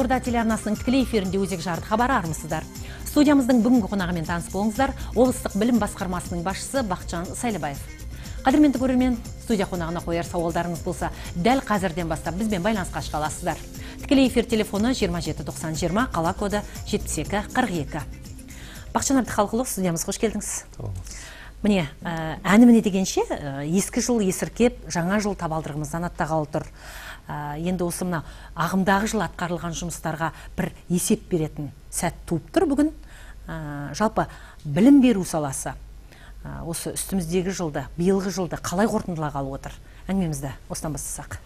Орда телеарнасының тікелей эфирінде өзек жарды хабары армысыздар. Студиямыздың бүгінгі қонағымен таныс болыңыздар. Облыстық білім басқармасының басшысы Бақытжан Сайлыбаев. Қадірменді көрермен, студия қонағына қояр сауалдарыңыз болса, дәл қазірден бастап бізбен байланысқа шыға аласыздар. Тікелей эфир телефоны 27 90 20, қала коды 72 42. Бақытжан Әбдіхалықұлы, студиямызға қош келдіңіз. Міне, әні дегенше, ескі жыл есіркеп, жаңа жыл табалдырығымыздан аттағалы тұр. Енді осы мына ағымдағы жыл атқарылған жұмыстарға бір есеп беретін сәт туып тұр бүгін. Жалпы білім беру саласы осы үстіміздегі жылды, биылғы жылды қалай қорытындылағалы отыр? Әңгімемізді осыдан бастасақ.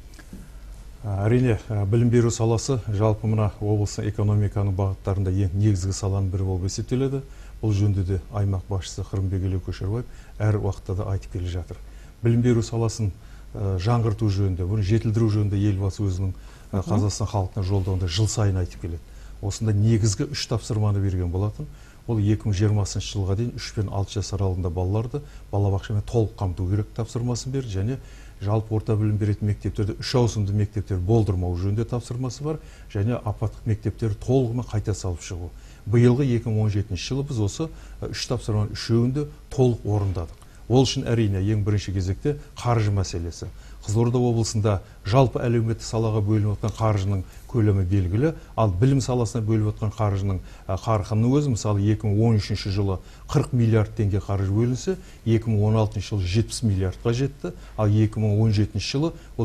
Әрине, білім беру саласы жалпы мына облыстың экономиканың бағыттарында ең негізгі саланың бірі болып есептеледі. Бұл жөнінде де аймақ басшысы Қырымбек Көшербаев әр уақытта да айтып келе жатыр. Білім беру саласын жаңғырту жөнінде, оны жетілдіру жөнінде елбасы өзінің Қазақстан халқына жолдауында жыл сайын айтып келеді. Осында негізгі 3 тапсырманы берген болатын. Ол 2020 жылға дейін 3 пен 6 жас аралығында балаларды балабақшамен толық қамту керек тапсырмасын берді, және жалпы орта білім беретін мектептерде 3 ауысымды мектептер болдырмау жөнінде тапсырмасы бар, және апаттық мектептер толығымен қайта салып шығу. Биылғы 2017 жылы біз осы 3 тапсырманың 3-інде толық орындадық. Ол үшін әрине ең бірінші кезекте қаржы мәселесі. Қызылорда облысында жалпы әлеуметтік салаға бөлініп отқан қаржының көлемі белгілі, ал білім саласына бөлініп отқан қаржының қарқыны өзі, мысалы 2013 жылы 40 миллиард теңге қаржы бөлінсе, 2016 жылы 70 миллиардқа жетті, ал 2017 жылы ол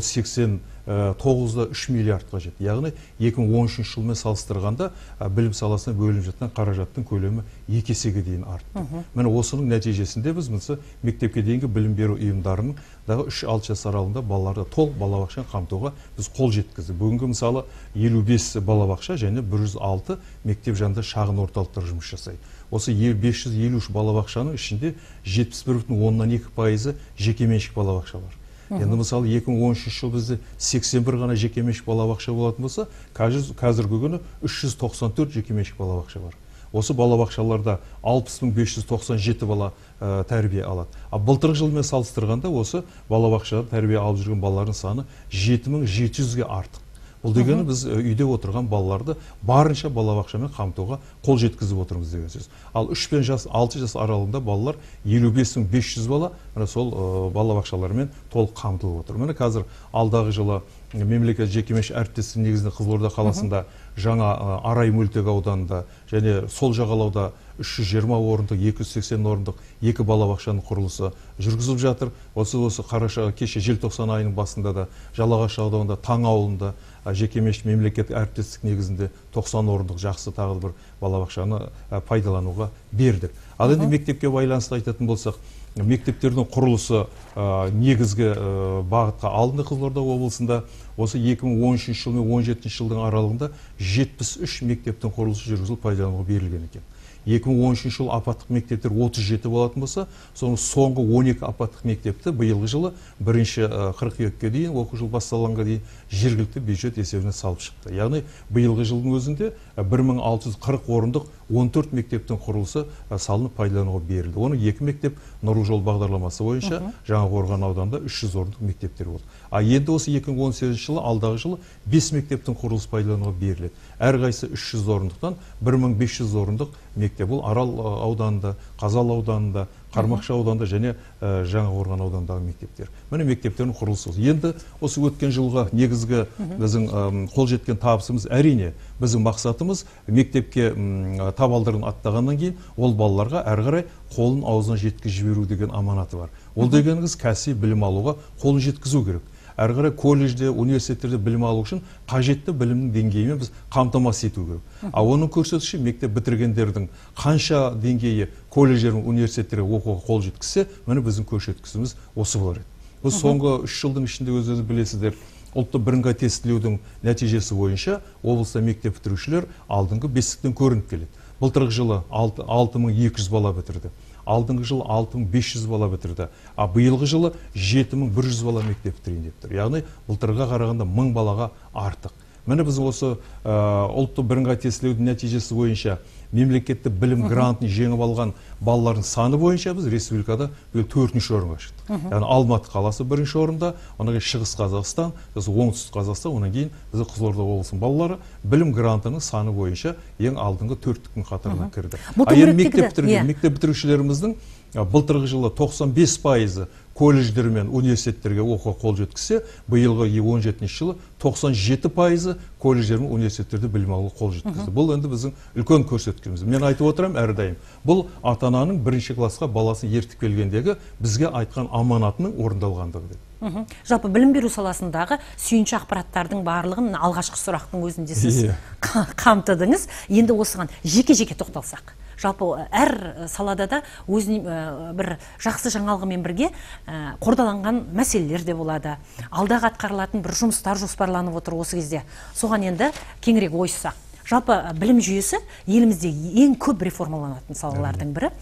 89,3 миллиардқа жетті. Яғни 2013 жылмен салыстырғанда білім саласына бөлініп жатқан қаражаттың көлемі 2 есеге дейін артты. Міне осының нәтижесінде біз мектепке дейінгі білім беру ұйымдарының 3-6 жас аралығында балаларды толық балабақшамен қамтуға біз қол жеткіздік. Бүгінгі мысалы 55 балабақша және 106 мектеп жанында шағын орталықтар жұмыс жасайды. Осы 553 балабақшаның ішінде 71,2% жекеменшік балабақшалар. Енді мысалы 2013 жыл бізде 81 ғана жекеменшік балабақша болатын болса, қазіргі күні 394 жекеменшік балабақша бар. Осы балабақшаларда 60,597 бала тәрбие алады. Былтырғы жылмен салыстырғанда осы балабақшада тәрбие алып жүрген балалардың саны 7700-ге артық. Бұл дегені біз үйде отырған балаларды барынша балабақшамен қамтуға қол жеткізіп отырмыз деген сөз. Ал 3 пен 6 жас аралығында балалар 55,500 бала сол балабақшалармен толық қамтылып отыр. Міне қазір алдағы жылы мемлекет жекеменшік әріптестік негізінде Қызылорда қаласында жаңа Арай мөлтек ауданында және сол жағалауда 320 орындық, 280 орындық 2 балабақшаның құрылысы жүргізіліп жатыр. Осы қараша кеше желтоқсан айының басында да Жалағаш ауданында Таң ауылында жекеменшік мемлекет әріптестік негізінде 90 орындық жақсы тағы бір балабақшаны пайдалануға бердік. Ал енді мектепке байланысты айтатын болсақ, мектептердің құрылысы негізгі бағытқа алынды. Қызылорда облысында осы 2013 жыл мен 2017 жылдың аралығында 73 мектептің құрылысы жүргізіліп пайдалануға берілген екен. 2013 жыл апаттық мектептер 37 болатын болса, соның соңғы 12 апаттық мектепті биылғы жылы 1 қыркүйекке дейін, оқу жыл басталғанға дейін жергілікті бюджет есебінен салып шықты. Яғни биылғы жылдың өзінде 1640 орындық 14 мектептің құрылысы салынып пайдалануға берілді. Оның 2 мектеп Нұрлы жол бағдарламасы бойынша Жаңақорған ауданында 300 орындық мектептер болды. Енді осы 2018 жылы алдағы жылы 5 мектептің құрылысы пайдалануға беріледі. Әрқайсысы 300 орындықтан 1500 орындық мектеп. Бұл Арал ауданында, Қазал ауданында, Қармақшы ауданында және Жаңақорған ауданындағы мектептер. Міне мектептердің құрылысы. Енді осы өткен жылға негізгі біздің қол жеткен табысымыз, әрине біздің мақсатымыз мектепке табалдырығын аттағаннан кейін ол балаларға әрі қарай қолын аузына жеткізіп жіберу деген аманаты бар. Ол дегеніңіз кәсіби білім алуға қолын жеткізу керек. Әрі қарай колледжде, университеттерде білім алу үшін қажетті білімнің деңгейімен біз қамтамасыз ету керек. Оның көрсеткіші мектеп бітіргендердің қанша деңгейі колледждер мен университеттерге оқуға қол жеткізсе, міне біздің көрсеткішіміз осы болар еді. Біз соңғы 3 жылдың ішінде өздеріңіз білесіздер, ұлттық бірыңғай тестілеудің нәтижесі бойынша облыста мектеп бітірушілер алдыңғы бестіктен көрініп келеді. Былтырғы жылы 6200 бала бітірді. Алдыңғы жылы 6500 бала бітірді. Биылғы жылы 7100 бала мектеп бітірейін деп тұр. Яғни былтырға қарағанда 1000 балаға артық. Міне біз осы ұлттық бірыңғай тестілеудің нәтижесі бойынша мемлекеттік білім грантын жеңіп алған балалардың саны бойынша біз республикада 4-ші орынға шықтық. Яғни Алматы қаласы 1-ші орында, онан кейін Шығыс Қазақстан, оңтүстік Қазақстан, онан кейін біздің Қызылорда облысының балалары білім грантының саны бойынша ең алдыңғы 4-тің қатарына кірді. Мектеп бітірушілеріміздің былтырғы жылы 95% колледждер мен университеттерге оқуға қол жеткізсе, биылғы 17 жылы 97% колледждер мен университеттерде білім алуға қол жеткізді. Бұл енді біздің үлкен көрсеткеніміз. Мен айтып отырамын әрдайым. Бұл ата-ананың 1-ші классқа баласын ертіп келгендегі бізге айтқан аманатының орындалғандығы деп. Жалпы білім беру саласындағы сүйінші ақпараттардың барлығын алғашқы сұрақтың өзінде сіз қамтыдыңыз. Енді осыған жеке-жеке тоқталсақ. Жалпы әр салада да өзіне бір жақсы жаңалығымен бірге қордаланған мәселелер де болады. Алдағы атқарылатын бір жұмыстар жоспарланып отыр осы кезде. Соған енді кеңірек ойыссақ. Жалпы білім жүйесі елімізде ең көп реформаланатын салалардың бірі.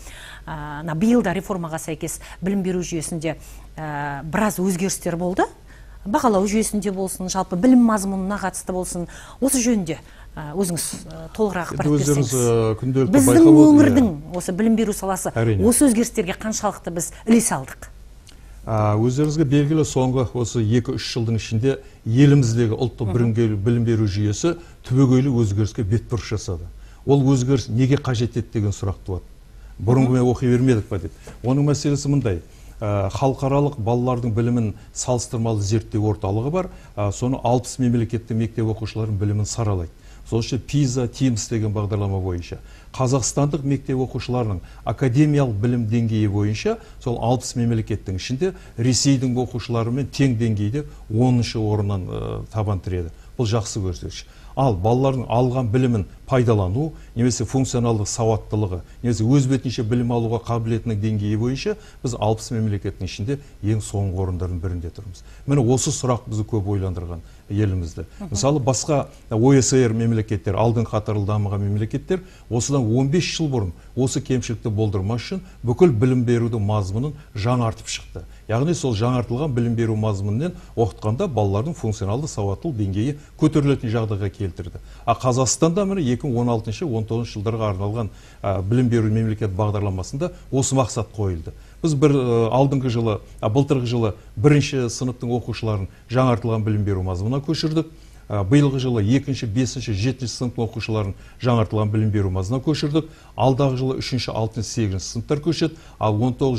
Биылда реформаға сәйкес білім беру жүйесінде біраз өзгерістер болды. Бағалау жүйесінде болсын, жалпы білім мазмұнына қатысты болсын, осы жөнінде өзіңіз толығырақ ақпарат берсеңіз. Біздің өңірдің осы білім беру саласы осы өзгерістерге қаншалықты біз ілесе алдық? Өздеріңізге белгілі соңғы осы 2-3 жылдың ішінде еліміздегі ұлттық білім беру жүйесі түбегейлі өзгеріске бетбұрыс жасады. Ол өзгеріс неге қажет еді деген сұрақ туады. Бұрынғымен оқи бермедік па деп. Оның мәселесі мындай. Халықаралық балалардың білімін салыстырмалы зерттеу орталығы бар. Соны 60 мемлекеттік мектеп оқушыларының білімін саралайды. Сол үшін PISA, TIMSS деген бағдарлама бойынша қазақстандық мектеп оқушыларының академиялық білім деңгейі бойынша сол 60 мемлекеттің ішінде Ресейдің оқушыларымен тең деңгейде 10-ші орыннан табан тіреді. Бұл жақсы көрсеткіш. Ал балалардың алған білімін пайдалану, немесе функционалдық сауаттылығы, немесе өз бетінше білім алуға қабілетінің деңгейі бойынша біз 60 мемлекеттің ішінде ең соңғы орындардың бірінде тұрмыз. Міне осы сұрақ бізді көп ойландырған елімізді. Мысалы басқа ОСР мемлекеттер, алдын қатарлы дамыған мемлекеттер осыдан 15 жыл бұрын осы кемшілікті болдырмас үшін бүкіл білім берудің мазмұнын жаңартып шықты. Яғни сол жаңартылған білім беру мазмұнымен оқытқанда балалардың функционалды сауаттылық деңгейі көтерілетін жағдайға келтірді. Қазақстанда міне 2016-19 жылдарға арналған білім беру мемлекет бағдарламасында осы мақсат қойылды. Біз алдыңғы жылы, былтырғы жылы 1-ші сыныптың оқушыларын жаңартылған білім беру мазмұнына көшірдік. Биылғы жылы 2-ші, 5-ші, 7-ші сынып оқушыларын жаңартылған білім беру мазмұнына көшірдік. Алдағы жылы 3-ші, 6-ші, 8-ші сыныптар көшеді. Ал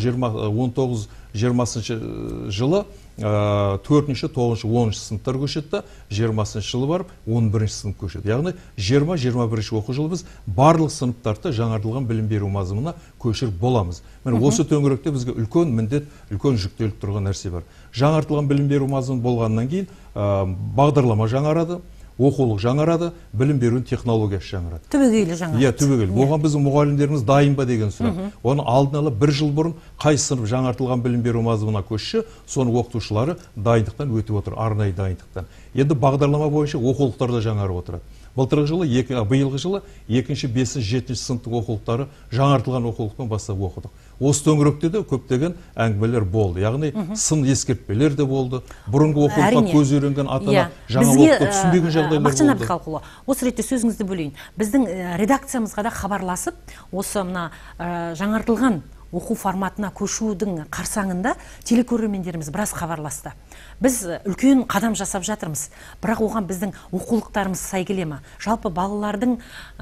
19-20-ші жылы 4-ші, 9-ші, 10-ші сыныптар көшеді, 20-ші жылы барып 11-ші сынып көшеді. Яғни 20-21-ші оқу жылы біз барлық сыныптарды жаңартылған білім беру мазмұнына көшіріп боламыз. Міне осы төңіректе бізге үлкен міндет, үлкен жүктеліп тұрған нәрсе бар. Жаңартылған білім беру мазмұны болғаннан кейін бағдарлама жаңарады, оқулық жаңарады, білім берудің технологиясы жаңарады. Түбегейлі жаңарады. Иә, түбегейлі. Оған біздің мұғалімдеріміз дайын ба деген сұрақ. Оны алдын ала 1 жыл бұрын қай сынып жаңартылған білім беру мазмұнына көшсе, соны оқытушылары дайындықтан өтіп отыр, арнайы дайындықтан. Енді бағдарлама бойынша оқулықтар да жаңарып отырады. Биылғы жылы 2-ші, 5-ші, 7-ші сыныптың оқулықтары жаңартылған оқулықпен бастап оқыдық. Осы төңіректе де көптеген әңгімелер болды. Яғни сын ескертпелер де болды. Бұрынғы оқулыққа көз үйренген ата-ана жаңа оқулықты түсінбеген жағдайлар болды. Мақсан Әбдіқалықұлы, осы ретте сөзіңізді бөлейін. Біздің редакциямызға да хабарласып, осы мына жаңартылған оқу форматына көшудің қарсаңында телекөрермендеріміз біраз хабарласты. Біз үлкен қадам жасап жатырмыз, бірақ оған біздің оқулықтарымыз сай келе ме? Жалпы балалардың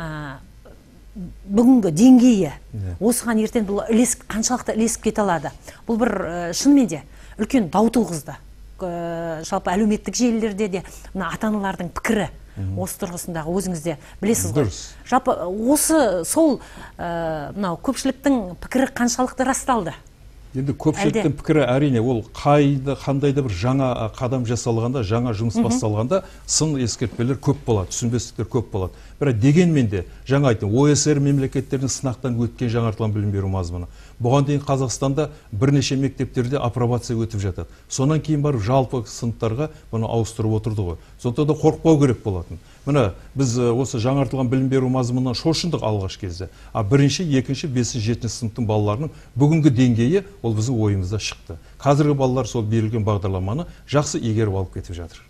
бүгінгі деңгейі осыған ертең бұл қаншалықты ілесіп кете алады? Бұл бір шынымен де үлкен дау туғызды. Жалпы әлеуметтік желілерде де ата-аналардың пікірі осы тұрғысындағы өзіңізде білесіз ғой. Жалпы осы сол көпшіліктің пікірі қаншалықты расталды? Енді көпшіліктің пікірі әрине ол қандай да бір жаңа қадам жасалғанда, жаңа жұмыс басталғанда сын ескертпелер көп болады, түсінбестіктер көп болады. Бірақ дегенмен де жаңа айттым, ОСР мемлекеттерінің сынақтан өткен жаңартылған білім беру мазмұны. Бұған дейін Қазақстанда бірнеше мектептерде апробация өтіп жатады. Сонан кейін барып жалпы сыныптарға бұны ауыстырып отырды ғой. Сондықтан да қорықпау керек болатын. Міне біз осы жаңартылған білім беру мазмұнынан шошындық алғаш кезде. 1-ші, 2-ші, 5-ші, 7-ші сыныптың балаларының бүгінгі деңгейі ол біздің ойымызда шықты. Қазіргі балалар сол берілген бағдарламаны жақсы игеріп алып кетіп жатыр.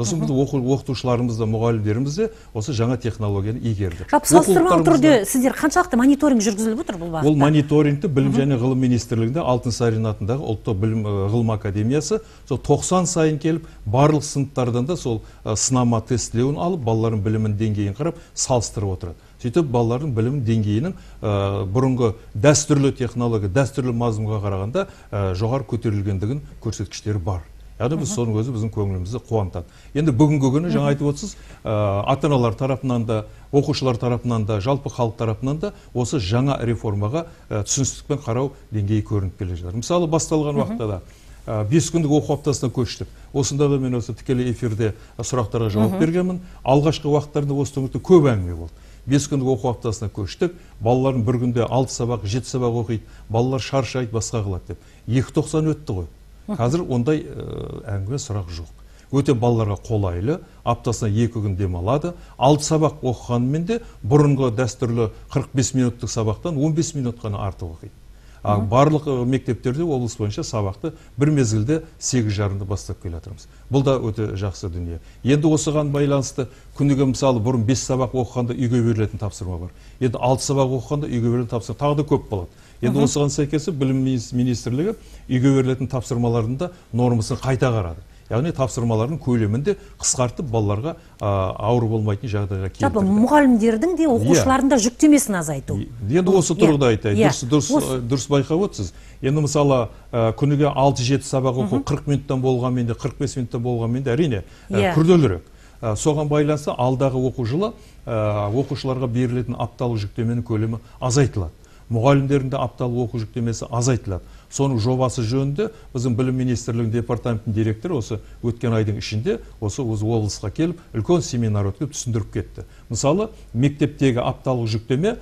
сосын біз оқытушыларымыз да мұғалімдеріміз де осы жаңа технологияны игерді. Жалпы салыстырмалы түрде сіздер қаншалықты мониторинг жүргізіліп отыр бұл бағытта? Ол мониторингті білім және ғылым министрлігінде Алтынсарин атындағы ұлттық білім ғылым академиясы сол 90 сайын келіп барлық сыныптардан да сол сынама тестілеуін алып балалардың білімін деңгейін қарап салыстырып отырады. Сөйтіп балалардың білім деңгейінің бұрынғы дәстүрлі технология, дәстүрлі мазмұнға қарағанда жоғары көтерілгендігін көрсеткіштері бар. Яғни біз соның өзі біздің көңілімізді қуантады. Енді бүгінгі күні жаңа айтып отырсыз, ата-аналар тарапынан да, оқушылар тарапынан да, жалпы халық тарапынан да осы жаңа реформаға түсіністікпен қарау деңгейі көрініп келе жатыр. Мысалы, басталған уақытта да 5 күндік оқу аптасына көштік. Осында да мен осы тікелей эфирде сұрақтарға жауап бергенмін. Алғашқы уақыттарда осы төңіректе көп әңгіме болды. 5 күндік оқу аптасына көштік. Балалардың бір күнде 6 сабақ, 7 сабақ оқиды. Балалар шаршайды, басқа қылады деп. 2.90 өтті ғой. Қазір ондай әңгіме сұрақ жоқ. Өте балаларға қолайлы, аптасына 2 күн демалады. 6 сабақ оқығанымен де бұрынғы дәстүрлі 45 минуттық сабақтан 15 минут қана артық оқиды. Барлық мектептерде облыс бойынша сабақты бір мезгілде 8:30-да бастап келе жатырмыз. Бұл да өте жақсы дүние. Енді осыған байланысты күніге мысалы бұрын 5 сабақ оқығанда үйге берілетін тапсырма бар. Енді 6 сабақ оқығанда үйге берілетін тапсырма тағы да көп болады. Енді осыған сәйкес білім министрлігі үйге берілетін тапсырмалардың да нормасын қайта қарады. Яғни тапсырмалардың көлемінде қысқартып балаларға ауыр болмайтын жағдайға келтірді. Жалпы мұғалімдердің де оқушылардың да жүктемесін азайту. Енді осы тұрғыда айтайын, дұрыс байқап отырсыз. Енді мысалы күніге 6-7 сабақ оқу 40 минуттан болғанмен де 45 минуттан болғанмен де әрине күрделірек. Соған байланысты алдағы оқу жылы оқушыларға берілетін апталық жүктеменің көлемі азайтылады. Мұғалімдердің де апталық оқу жүктемесі азайтылады. Соның жобасы жөнінде біздің білім министрлігінің департаментінің директоры осы өткен айдың ішінде осы облысқа келіп үлкен семинар өткізіп түсіндіріп кетті. Мысалы, мектептегі апталық жүктеме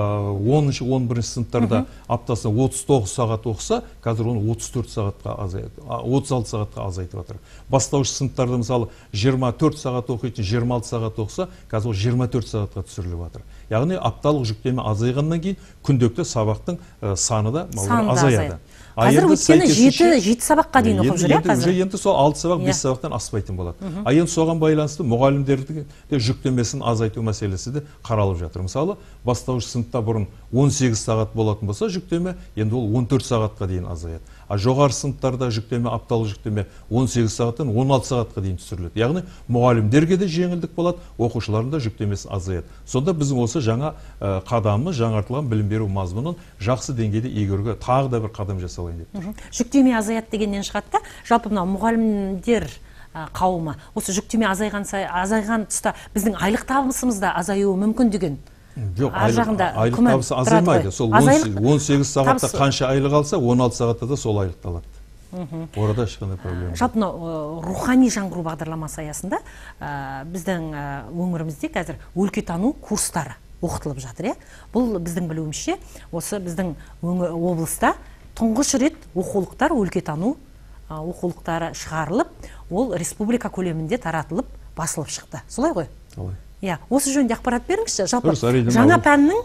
10-11 сыныптарда аптасына 39 сағат оқыса, қазір оны 34 сағатқа азайтып, 36 сағатқа азайтып жатыр. Бастауыш сыныптарда мысалы 24 сағат оқитын 26 сағат оқыса, қазір 24 сағатқа түсіріліп жатыр. Яғни апталық жүктеме азайғаннан кейін күнделікті сабақтың саны да азаяды. Қазір өткені 7 сабаққа дейін оқып жүр, қазір? Енді сол 6 сабақ, 5 сабақтан аспайтын болады. Енді соған байланысты мұғалімдердің жүктемесін азайту мәселесі де қаралып жатыр. Мысалы, бастауыш сыныпта бұрын 18 сағат болатын болса жүктеме, енді ол 14 сағатқа дейін азаяды. Жоғары сыныптарда жүктеме, апталық жүктеме 18 сағаттан 16 сағатқа дейін түсіріледі. Яғни мұғалімдерге де жеңілдік болады, оқушылардың да жүктемесі азаяды. Сонда біздің осы жаңа қадамы, жаңартылған білім беру мазмұнын жақсы деңгейде игеруге тағы да бір қадам жасалайын деп тұр. Жүктеме азаяды дегеннен шығады да, жалпы мынау мұғалімдер қауымы осы жүктеме азайған тұста біздің айлық табысымыз да азаюы мүмкін деген. Жоқ, айлық табысы азаймайды. Сол 18 сағатта қанша айлық алса, 16 сағатта да сол айлықты алады. Орада ешқандай проблема. Жалпы рухани жаңғыру бағдарламасы аясында біздің өңірімізде қазір өлкетану курстары оқытылып жатыр. Бұл біздің білуімізше, осы біздің облыста тұңғыш рет оқулықтар, өлкетану оқулықтары шығарылып, ол республика көлемінде таратылып, басылып шықты. Солай ғой? Солай. Осы жөнінде ақпарат беріңізші. Жалпы жаңа пәннің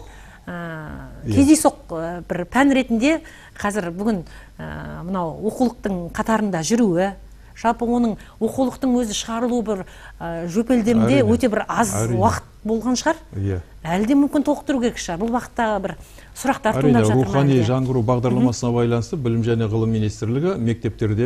кездейсоқ бір пән ретінде қазір бүгін мынау оқулықтың қатарында жүруі, жалпы оның оқулықтың өзі шығарылуы бір жөпелдемде өте бір аз уақыт болған шығар. Әлде мүмкін толықтыру керек шығар. Бұл уақытта бір сұрақтар туындап жатыр ма? Рухани жаңғыру бағдарламасына байланысты білім және ғылым министрлігі мектептерде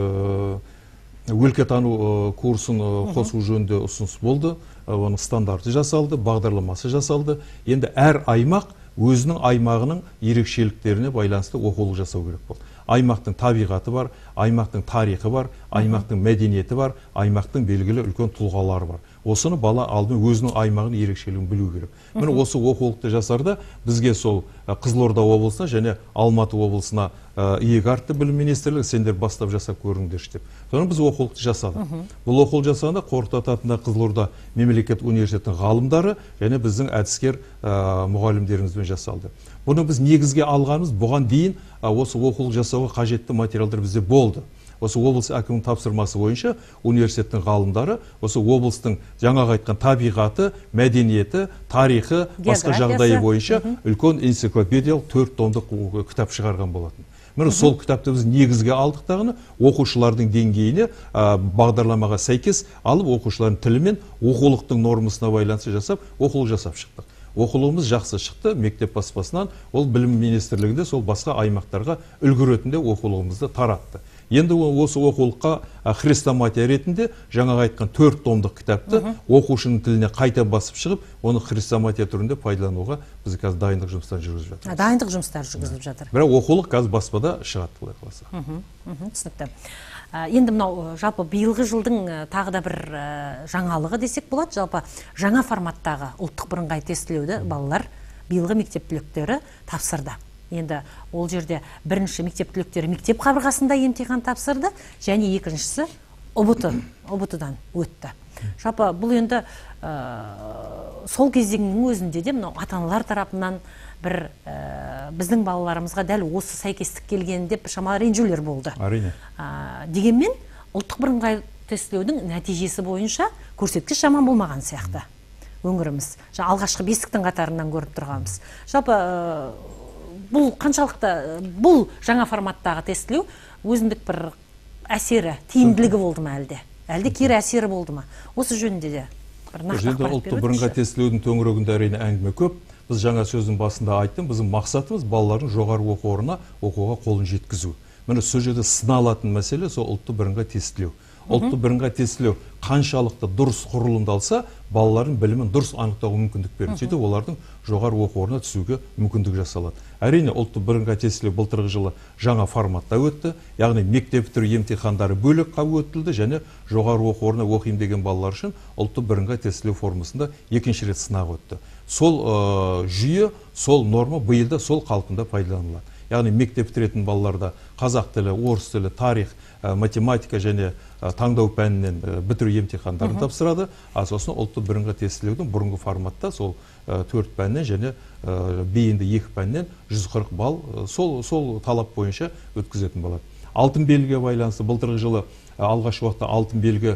өлкетану курсын қосу жөнінде ұсыныс болды. Оның стандарты жасалды, бағдарламасы жасалды. Енді әр аймақ өзінің аймағының ерекшеліктеріне байланысты оқулық жасау керек болды. Аймақтың табиғаты бар, аймақтың тарихы бар, аймақтың мәдениеті бар, аймақтың белгілі үлкен тұлғалары бар. Осыны бала алдымен өзінің аймағының ерекшелігін білу керек. Міне осы оқулықты жасарда бізге сол Қызылорда облысына және Алматы облысына иек артты білім министрлігі, сендер бастап жасап көріңдерші деп. Соны біз оқулықты жасадық. Бұл оқулықты жасағанда Қорқыт Ата атындағы Қызылорда мемлекеттік университетінің ғалымдары және біздің әдіскер мұғалімдерімізбен жасалды. Бұны біз негізге алғанымыз, бұған дейін осы оқулық жасауға қажетті материалдар бізде болды. Осы облыс әкімінің тапсырмасы бойынша университеттің ғалымдары осы облыстың жаңағы айтқан табиғаты, мәдениеті, тарихы, басқа жағдайы бойынша үлкен энциклопедиялық 4 томдық кітап шығарған болатын. Міне сол кітапты біз негізге алдық тағыны оқушылардың деңгейіне бағдарламаға сәйкес алып оқушылардың тілі мен оқулықтың нормасына байланысты жасап оқулық жасап шықтық. Оқулығымыз жақсы шықты, мектеп баспасынан ол білім министрлігінде сол басқа аймақтарға үлгі ретінде оқулығымызды таратты. Енді осы оқулыққа хрестоматия ретінде жаңағы айтқан 4 томдық кітапты оқушының тіліне қайта басып шығып, оны хрестоматия түрінде пайдалануға біз қазір дайындық жұмыстарын жүргізіп жатырмыз. Дайындық жұмыстары жүргізіліп жатыр. Бірақ оқулық қазір баспада шығады былай қаласа. Түсінікті. Енді мынау жалпы биылғы жылдың тағы да бір жаңалығы десек болады. Жалпы жаңа форматтағы ұлттық бірыңғай тестілеуді балалар биылғы мектеп түлектері тапсырды. Енді ол жерде бірінші мектеп түлектері мектеп қабырғасында емтихан тапсырды, және екіншісі ұбт-дан өтті. Жалпы бұл енді сол кезеңнің өзінде де мынау ата-аналар тарапынан бір біздің балаларымызға дәл осы сәйкестік келген деп шамалы ренжулер болды. Әрине. Дегенмен ұлттық бірыңғай тестілеудің нәтижесі бойынша көрсеткіш жаман болмаған сияқты өңіріміз. Алғашқы 5-тің қатарынан көріп тұрғанбыз. Жалпы бұл қаншалықты бұл жаңа форматтағы тестілеу өзіндік бір әсері, тиімділігі болды ма әлде? Әлде кері әсері болды ма? Осы жөнінде де бір нақты ақпарат беріп ұлттық бірыңғай тестілеудің төңірегінде әрине әңгіме көп. Біз жаңа сөздің басында айттым, біздің мақсатымыз балалардың жоғары оқу орнына оқуға қолын жеткізу. Міне сол жерде сыналатын мәселе сол ұлттық бірыңғай тестілеу. Ұлттық бірыңғай тестілеу қаншалықты дұрыс құрылымдалса, балалардың білімін дұрыс анықтауға мүмкіндік береді. Сөйтіп олардың жоғары оқу орнына түсуге мүмкіндік жасалады. Әрине ұлттық бірыңғай тестілеу былтырғы жылы жаңа форматта өтті. Яғни мектеп бітіру емтихандары бөлек өтілді, және жоғары оқу орнына оқимын деген балалар үшін ұлттық бірыңғай тестілеу формасында екінші рет сынақ өтті. Сол жүйе, сол норма биылда сол қалпында пайдаланылады. Яғни мектеп бітіретін балаларда қазақ тілі, орыс тілі, тарих, математика және таңдау пәнінен бітіру емтихандарын тапсырады. Сосын ұлттық бірыңғай тестілеудің бұрынғы форматта сол 4 пәннен және бейінді 2 пәннен 140 балл сол талап бойынша өткізетін болады. Алтын белгіге байланысты былтырғы жылы алғашқы уақытта алтын белгі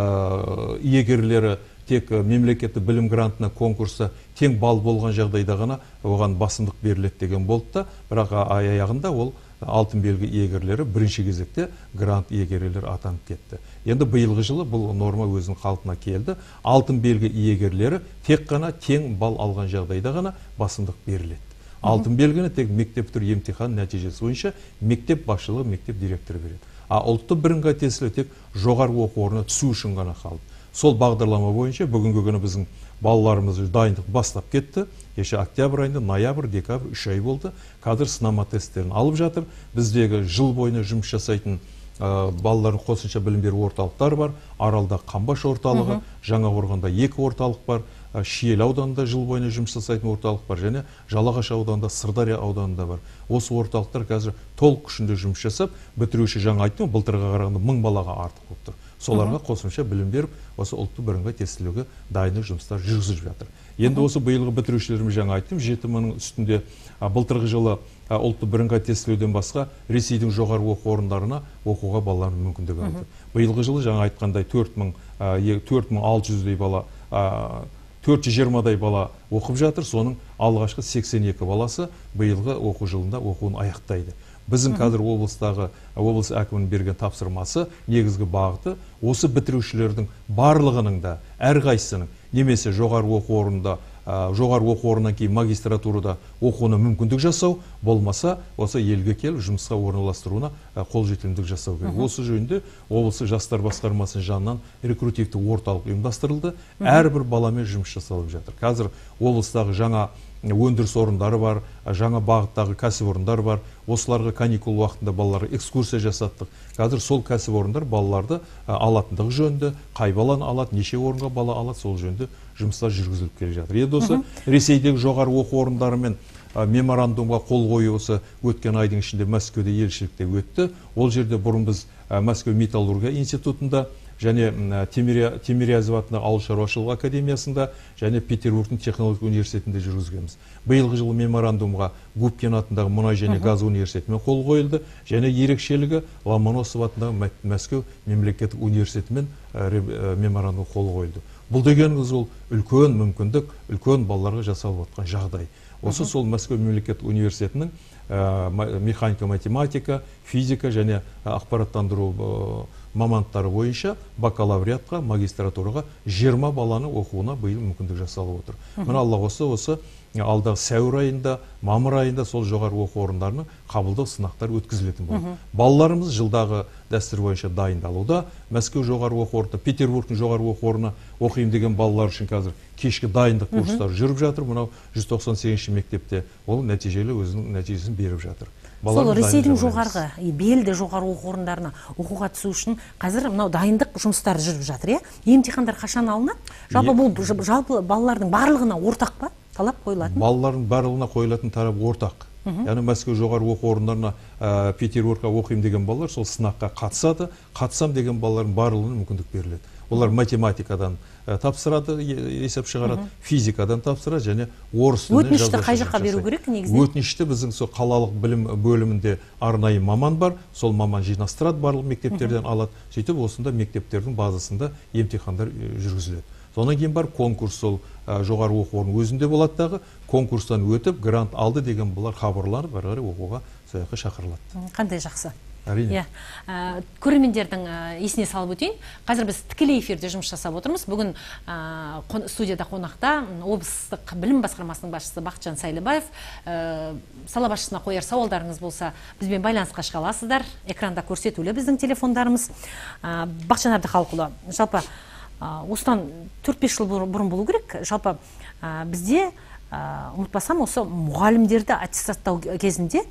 иегерлері тек мемлекеттік білім грантына конкурста тең балл болған жағдайда ғана оған басымдық беріледі деген болды да, бірақ аяғында ол алтын белгі иегерлері бірінші кезекте грант иегерлері атанып кетті. Енді биылғы жылы бұл норма өзінің қалпына келді. Алтын белгі иегерлері тек қана тең балл алған жағдайда ғана басымдық беріледі. Алтын белгіні тек мектеп бітіру емтихан нәтижесі бойынша мектеп басшылығы, мектеп директоры береді. Ұлттық бірыңғай тестілеу тек жоғары оқу орнына түсу үшін ғана қалды. Сол бағдарлама бойынша бүгінгі күні біздің балаларымыз дайындық бастап кетті. Кеше октябрь айында, ноябрь, декабрь 3 ай болды. Қазір сынама тесттерін алып жатыр. Біздегі жыл бойына жұмыс жасайтын балалардың қосымша білім беру орталықтары бар. Аралда Қамбаш орталығы, Жаңақорғанда 2 орталық бар. Шиелі ауданында жыл бойына жұмыс жасайтын орталық бар, және Жалағаш ауданында, Сырдария ауданында бар. Осы орталықтар қазір толық күшінде жұмыс жасап, бітіруші жаңа айттым, былтырға қарағанда 1000 балаға артық болып тұр. Соларға қосымша білім беріп, осы ұлттық бірыңғай тестілеуге дайындық жұмыстар жүргізіп жатыр. Енді осы биылғы бітірушілеріміз жаңа айттым, 7000 үстінде былтырғы жылы ұлттық бірыңғай тестілеуден басқа Ресейдің жоғары оқу орындарына оқуға балалардың мүмкіндігі алды. Биылғы жылы жаңа айтқандай 4600-дей бала 420-дай бала оқып жатыр, соның алғашқы 82 баласы биылғы оқу жылында оқуын аяқтайды. Біздің қазір облыс әкімінің берген тапсырмасы, негізгі бағыты осы бітірушілердің барлығының да әрқайсысының немесе жоғары оқу орнынан кейін магистратурада оқуына мүмкіндік жасау, болмаса осы елге келіп жұмысқа орналастыруына қолжетімділік жасау керек. Осы жөнінде облыстық жастар басқармасының жанынан рекрутивті орталық ұйымдастырылды. Әрбір баламен жұмыс жасалып жатыр. Қазір облыстағы жаңа өндіріс орындары бар, жаңа бағыттағы кәсіпорындар бар. Осыларға каникул уақытында балаларға экскурсия жасаттық. Қазір сол кәсіпорындар балаларды алатындығы жөнінде, қай баланы алады, неше орынға бала алады, сол жөнінде жұмыстар жүргізіліп келе жатыр. Енді осы Ресейдегі жоғары оқу орындарымен меморандумға қол қою осы өткен айдың ішінде Мәскеуде елшілікте өтті. Ол жерде бұрын біз Мәскеу металлургия институтында және Тимирязев атындағы ауыл шаруашылығы академиясында және Петербургтың технологиялық университетінде жүргізгенбіз. Биылғы жылы меморандумға Губкин атындағы мұнай және газ университетімен қол қойылды, және ерекшелігі Ломоносов атындағы Мәскеу мемлекеттік университетімен меморандум қол қойылды. Бұл дегеніңіз ол үлкен мүмкіндік, үлкен балаларға жасалып отқан жағдай. Осы сол Мәскеу мемлекеттік университетінің механика, математика, физика және ақпараттандыру мамандықтары бойынша бакалавриатқа, магистратураға 20 баланы оқуына биыл мүмкіндік жасалып отыр. Мына алла осы алдағы сәуір айында, мамыр айында сол жоғары оқу орындарының қабылдау сынақтары өткізілетін болады. Балаларымыз жылдағы дәстүр бойынша дайындалуда. Мәскеу жоғары оқу орны, Петербургтың жоғары оқу орнына оқимын деген балалар үшін қазір кешкі дайындық курстары жүріп жатыр. Мынау 198-ші мектепте ол нәтижелі өзінің нәтижесін беріп жатыр. Сол Ресейдің жоғарғы, белді жоғары оқу орындарына оқуға түсу үшін қазір мынау дайындық жұмыстары жүріп жатыр, емтихандар қашан алынады? Жалпы бұл балалардың барлығына ортақ па? Талап қойылатын? Балалардың барлығына қойылатын талап ортақ. Яғни Мәскеу жоғары оқу орындарына Петербургқа оқимын деген балалар сол сынаққа қатысады. Қатысам деген балалардың барлығына мүмкіндік беріледі. Олар математикадан тапсырады, есеп шығарады, физикадан тапсырады және орыс тілінен өтінішті қай жаққа беру керек негізінен? Өтінішті біздің сол қалалық білім бөлімінде арнайы маман бар, сол маман жинастырады, барлық мектептерден алады. Сөйтіп осында мектептердің базасында емтихандар жүргізіледі. Сонан кейін бар конкурс, сол жоғары оқу орнының өзінде болады дағы, конкурстан өтіп грант алды деген бұлар хабарланып әрі қарай оқуға сояққа шақырылады. Қандай жақсы. Әрине. Көрермендердің есіне салып өтейін. Қазір біз тікелей эфирде жұмыс жасап отырмыз. Бүгін студияда қонақта облыстық білім басқармасының басшысы Бақытжан Сайлыбаев. Сала басшысына қояр сауалдарыңыз болса, бізбен байланысқа шыға аласыздар. Экранда көрсетулі біздің телефондарымыз. Бақытжан Әбдіхалықұлы, жалпы осыдан 4-5 жыл бұрын болу керек. Жалпы бізде ұмытпасам, осы мұғалімдерді аттестаттау кезінде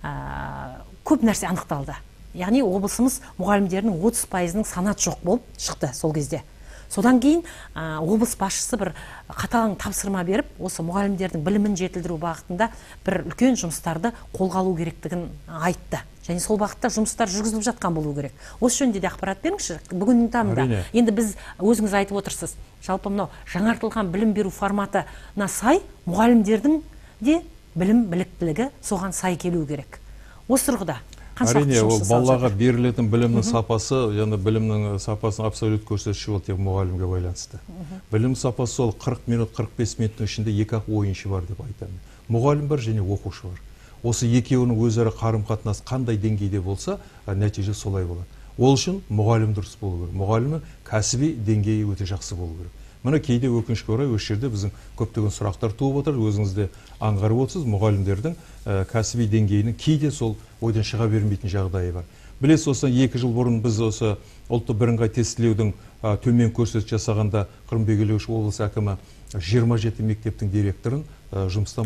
көп нәрсе анықталды. Яғни облысымыз мұғалімдерінің 30%-ның санат жоқ болып шықты сол кезде. Содан кейін облыс басшысы бір қатаң тапсырма беріп, осы мұғалімдердің білімін жетілдіру бағытында бір үлкен жұмыстарды қолға алу керектігін айтты. Және сол бағытта жұмыстар жүргізіліп жатқан болу керек. Осы жөнінде де ақпарат беріңізші. Бүгіннің таңда енді біз өзіңіз айтып отырсыз. Жалпы мынау жаңартылған білім беру форматына сай мұғалімдердің де білім біліктілігі соған сай келу керек. Осы тұрғыда әрине, ол балаға берілетін білімнің сапасы, яғни білімнің сапасын абсолют көрсетуші ол тек мұғалімге байланысты. Білім сапасы сол 40 минут, 45 минуттың ішінде екі-ақ ойыншы бар деп айтамын. Мұғалім бар және оқушы бар. Осы екеуінің өзара қарым-қатынасы қандай деңгейде болса, нәтиже солай болады. Ол үшін мұғалім дұрыс болу керек. Мұғалімнің кәсіби деңгейі өте жақсы болу керек. Мына кейде өкінішке орай осы жерде біздің көптеген сұрақтар туып отыр. Өзіңіз де аңғарып отырсыз, мұғалімдердің кәсіби деңгейінің кейде сол ойдан шыға бермейтін жағдайы бар. Білесіз, осыдан 2 жыл бұрын біз осы ұлттық бірыңғай тестілеудің төмен көрсеткіш жасағанда Қырымбек Елеуов облыс әкімі 27 мектептің директорын жұмыстан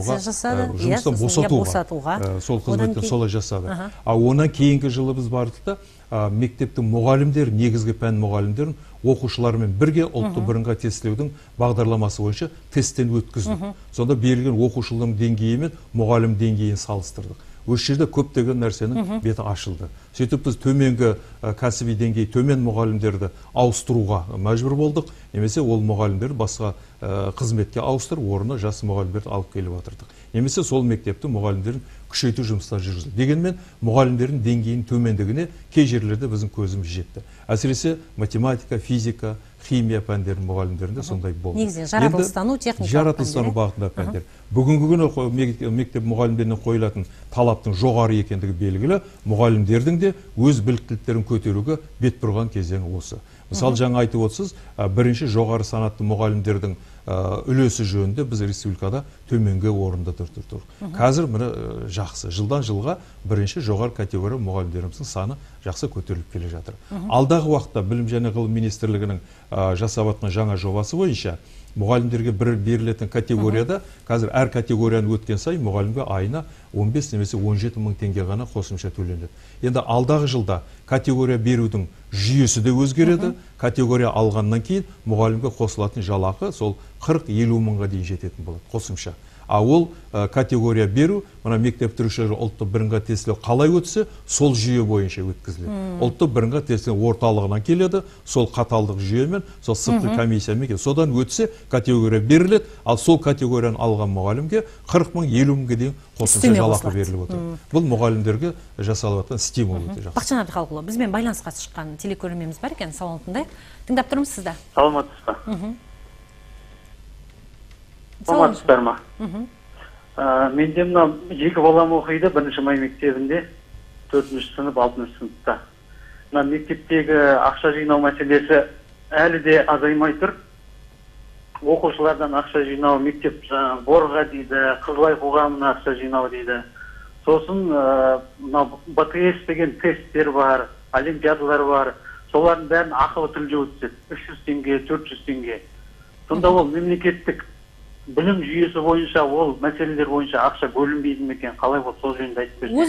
босатуға сол қызметтен солай жасады. Онан кейінгі жылы біз бардық та мектептің мұғалімдер, негізгі пән мұғалімдерін оқушылармен бірге ұлттық бірыңғай тестілеудің бағдарламасы бойынша тесттен өткіздік. Сонда берілген оқушылардың деңгейі мен мұғалім деңгейін салыстырдық. Осы жерде көптеген нәрсенің беті ашылды. Сөйтіп біз төменгі кәсіби деңгей төмен мұғалімдерді ауыстыруға мәжбүр болдық, немесе ол мұғалімдерді басқа қызметке ауыстырып, орнына жас мұғалімдерді алып келіп отырдық. Немесе сол мектепті мұғалімдерін күшейту жұмыстары жүргізілді. Дегенмен мұғалімдердің деңгейінің төмендігіне кей жерлерде біздің көзіміз жетті. Әсіресе математика, физика, химия пәндерінің мұғалімдерінде сондай болды. Негізінен жаратылыстану, техникалық жаратылыстану бағытында пәндер. Бүгінгі күні мектеп мұғалімдеріне қойылатын талаптың жоғары екендігі белгілі, мұғалімдердің де өз біліктіліктерін көтеруге бет бұрған кезеңі осы. Мысалы, жаңа айтып отырсыз, бірінші жоғары санатты мұғалімдердің үлесі жөнінде біз республикада төменгі орында тұр. Қазір міне жақсы, жылдан жылға бірінші жоғары категория мұғалімдеріміздің саны жақсы көтеріліп келе жатыр. Алдағы уақытта білім және ғылым министрлігінің жасап жатқан жаңа жобасы бойынша мұғалімдерге берілетін категорияда қазір әр категорияны өткен сайын мұғалімге айына 15 немесе 17 мың теңге ғана қосымша төленеді. Енді алдағы жылда категория берудің жүйесі де өзгереді. Категория алғаннан кейін мұғалімге қосылатын жалақы сол 40-50 мыңға дейін жететін болады қосымша. Ол категория беру, мына мектеп бітірушілер ұлттық бірыңғай тестілеу қалай өтсе, сол жүйе бойынша өткізіледі. Ұлттық бірыңғай тестілеу орталығынан келеді, сол қаталдық жүйемен, сол сыртқы комиссиямен келеді. Содан өтсе категория беріледі, ал сол категорияны алған мұғалімге 40 мың, 50 мыңға дейін қосымша жалақы беріліп отыр. Бұл мұғалімдерге жасалып жатқан стимул өте жақсы. Бақытжан Әбдіхалықұлы, бізбен байланысқа шыққан телекөрерменіміз бар екен, сауалын тыңдайық. Тыңдап тұрмыз сізді. Саламатсыз ба? Саламатсыздар ма? Менде мына екі балам оқиды, 1 май мектебінде, 4 сынып, 6 сыныпта. Мына мектептегі ақша жинау мәселесі әлі де азаймай тұр. Оқушылардан ақша жинау, мектеп борға дейді, Қызылай қоғамына ақша жинау дейді. Сосын БТС деген тесттер бар, олимпиадалар бар. Солардың бәрін ақылы түрде өтсек, 300 теңге, 400 теңге. Сонда ол мемлекеттік білім жүйесі бойынша, ол мәселелер бойынша ақша бөлінбейді ме екен? Қалай болды, сол жөнінде айтып берсеңіз.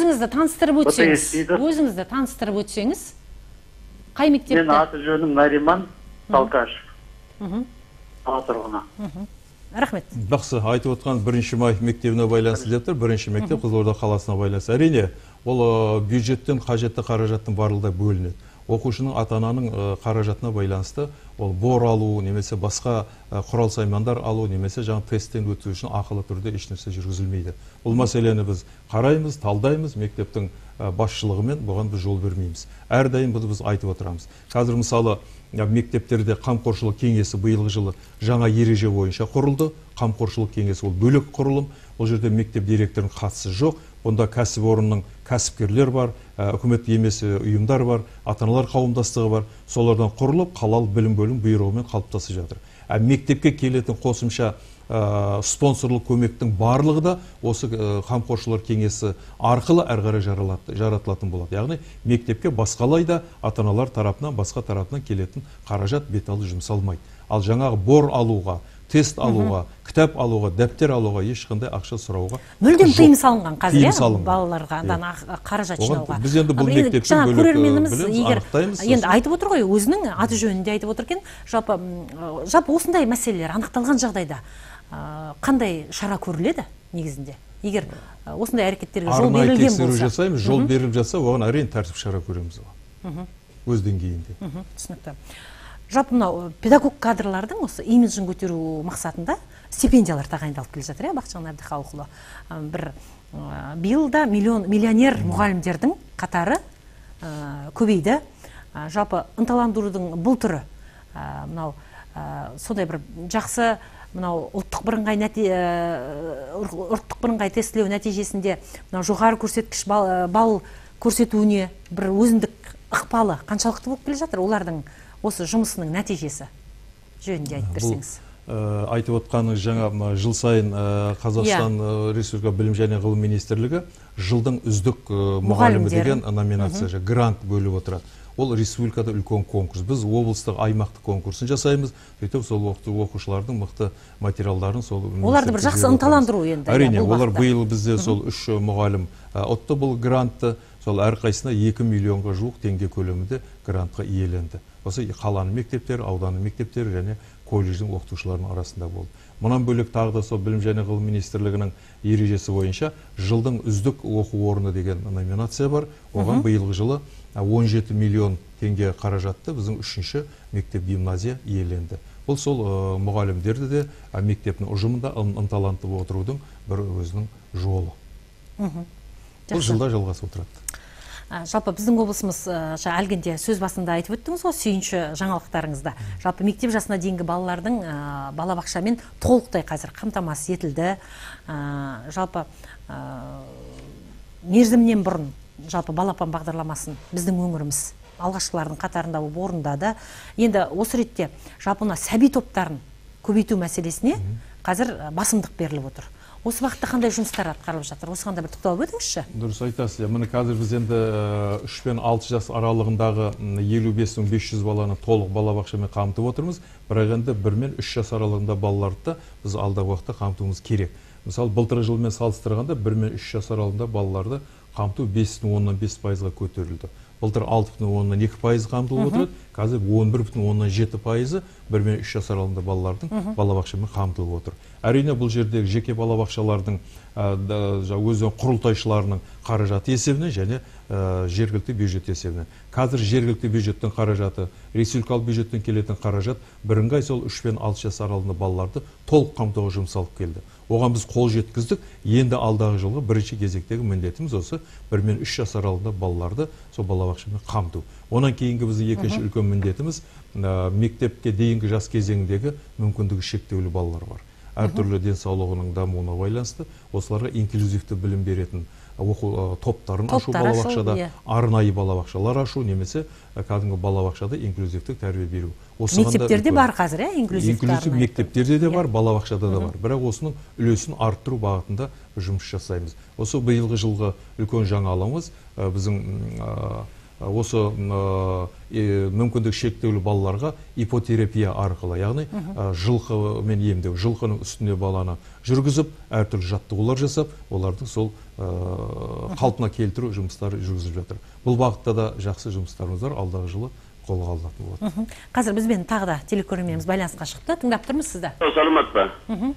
Өзіңізді таныстырып өтсеңіз, қай мектепте? Мен аты жөнім Нариман Талкашев. Қала тұрғыны. Рахмет. Жақсы, айтып отқан 1 май мектебіне байланысты деп тұр. 1 мектеп Қызылорда қаласына байланысты. Әрине, ол бюджеттен қажетті қаражаттың барлығы бөлінеді. Оқушының ата-ананың қаражатына байланысты ол бор алу, немесе басқа құрал саймандар алу, немесе жаңа тесттен өту үшін ақылы түрде ешнәрсе жүргізілмейді. Бұл мәселені біз қараймыз, талдаймыз, мектептің басшылығымен бұған біз жол бермейміз. Әрдайым біз айтып отырамыз. Қазір мысалы мектептерде қамқоршылық кеңесі биылғы жылы жаңа ереже бойынша құрылды. Қамқоршылық кеңесі ол бөлек құрылым. Бұл жерде мектеп директорының қатысы жоқ. Бұнда кәсіпорынның кәсіпкерлер бар, үкімет емес ұйымдар бар, ата-аналар қауымдастығы бар. Солардан құрылып, қалалық білім бөлім бұйрығымен қалыптасып жатыр. Мектепке келетін қосымша спонсорлық көмектің барлығы да осы қамқоршылар кеңесі арқылы әрі қарай жаратылатын болады. Яғни мектепке басқалай да ата-аналар тарапынан, басқа тарапынан келетін қаражат беталды жұмсалмайды. Ал жаңағы бор алуға, тест алуға, кітап алуға, дәптер алуға ешқандай ақша сұрауға мүлдем тыйым салынған қазір, балаларға қаражат жинауға. Біз енді бұл мектептен бөлек біліміз анықтаймыз. Енді айтып отыр ғой, өзінің аты жөнінде айтып отыр екен. Жалпы осындай мәселелер анықталған жағдайда қандай шара көріледі негізінде? Егер осындай әрекеттерге жол берілген болса. Тексеру жасаймыз, жол беріліп жатса, оған әрине тәртіп шара көреміз. Өз деңгейінде. Түсінікті. Жалпы мынау педагог кадрлардың осы имиджін көтеру мақсатында стипендиялар тағайындалып келе жатыр, Бақытжан Әбдіхалықұлы. Биылда миллионер мұғалімдердің қатары көбейді. Жалпы ынталандырудың бұл түрі мынау сондай бір жақсы мынау ұлттық бірыңғай тестілеу нәтижесінде мынау жоғары көрсеткіш балл көрсетуіне бір өзіндік ықпалы қаншалықты болып келе жатыр олардың осы жұмысының нәтижесі жөнінде айтып берсеңіз. Айтып отқаны жаңа жыл сайын Қазақстан Республика білім және ғылым министрлігі жылдың үздік мұғалімі деген номинация грант бөліп отырады. Ол республикада үлкен конкурс. Біз облыстық аймақтық конкурсын жасаймыз. Сөйтіп сол оқушылардың мықты материалдарын сол оларды бір жақсы ынталандыру енді. Әрине, олар биыл бізде сол 3 мұғалім ұтты бұл грантты. Сол әрқайсысына 2 миллионға жуық теңге көлемінде грантқа иеленді. Осы қаланың мектептері, ауданның мектептері және колледждің оқытушыларының арасында болды. Мұнан бөлек тағы да сол білім және ғылым министрлігінің ережесі бойынша жылдың үздік оқу орны деген номинация бар. Оған биылғы жылы 17 миллион теңге қаражатты біздің 3-ші мектеп гимназия иеленді. Бұл сол мұғалімдерді де мектептің ұжымында ынталандырып отырудың бір өзінің жолы. Бұл жылда жалғасып отырады. Жалпы біздің облысымыз әлгінде сөз басында айтып өттіңіз ғой, сүйінші жаңалықтарыңызда. Жалпы мектеп жасына дейінгі балалардың балабақшамен толықтай қазір қамтамасыз етілді. Жалпы мерзімнен бұрын жалпы балапан бағдарламасын біздің өңіріміз алғашқылардың қатарында болып орындады. Енді осы ретте жалпы сәби топтарын көбейту мәселесіне қазір басымдық беріліп отыр. Осы уақытта қандай жұмыстар атқарылып жатыр? Осыған да бір тоқталып өтіңізші. Дұрыс айтасыз. Міне қазір біз енді 3 пен 6 жас аралығындағы 55.500 баланы толық балабақшамен қамтып отырмыз. Бірақ енді 1 мен 3 жас аралығында балаларды біз алдағы уақытта қамтуымыз керек. Мысалы, былтырғы жылмен салыстырғанда 1 мен 3 жас аралығында балаларды қамту 5,5%-ға көтерілді. Былтыр 6,2% қамтылып отырады. Қазір 11,7% 1 мен 3 жас аралығында балалардың балабақшамен қамтылып отыр. Әрине бұл жердегі жеке балабақшалардың өзінің құрылтайшыларының қаражаты есебінен және жергілікті бюджет есебінен. Қазір жергілікті бюджеттің қаражаты, республикалық бюджеттен келетін қаражат бірыңғай сол 3 пен 6 жас аралығында балаларды толық қамтуға жұмсалып келді. Оған біз қол жеткіздік. Енді алдағы жылғы бірінші кезектегі міндетіміз осы 1 мен 3 жас аралығында балаларды сол балабақшамен қамту. Онан кейінгі біздің екінші үлкен міндетіміз мектепке дейінгі жас кезеңіндегі мүмкіндігі шектеулі балалар бар. әртүрлі денсаулығының дамуына байланысты осыларға инклюзивті білім беретін оқу топтарын ашу балабақшада, арнайы балабақшалар ашу, немесе кәдімгі балабақшада инклюзивтік тәрбие беру. Мектептерде бар қазір, инклюзивті арнайы? Инклюзив мектептерде де бар, балабақшада да бар. Бірақ осының үлесін арттыру бағытында жұмыс жасаймыз. Осы биылғы жылғы үлкен жаңалығымыз біздің осы мүмкіндік шектеулі балаларға ипотерапия арқылы, яғни жылқымен емдеу, жылқының үстіне баланы жүргізіп, әртүрлі жаттығулар жасап, олардың сол қалпына келтіру жұмыстары жүргізіліп жатыр. Бұл бағытта да жақсы жұмыстарымыз бар, алдағы жылы қолға алынатын болады. Қазір бізбен тағы да телекөрерменіміз байланысқа шықты. Тыңдап тұрмыз сізді. Саламат па?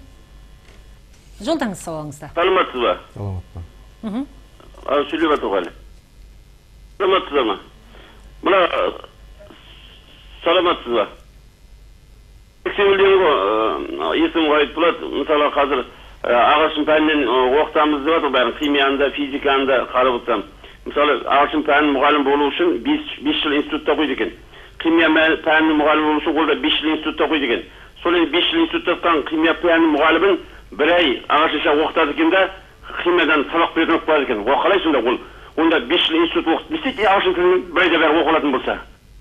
Жолдаңыз сауалыңызды. Саламатсыз ба? Саламат па. Сөйлеп атуғали. Саламатсыз ма? Мына саламатсыз ба? Сексеуілден ғой, есім ғайып болады. Мысалы қазір ағылшын пәнінен оқытамыз деп атыр, бәрін химияны, физиканы қарап отырсам. Мысалы ағылшын пәнінің мұғалім болу үшін 5 жыл институтта қойды екен. Химия пәнінің мұғалім болу үшін ол да 5 жыл институтта қойды екен. Сол енді 5 жыл институтта оқыған химия пәнінің мұғалімін бір ай ағылшынша оқытады екен да, химиядан сабақ беретін оқып қалады екен. Қалай сонда ол? Онда 5 жыл институт оқытып берсе, ағылшын тілін бір айда бәрі оқылатын болса.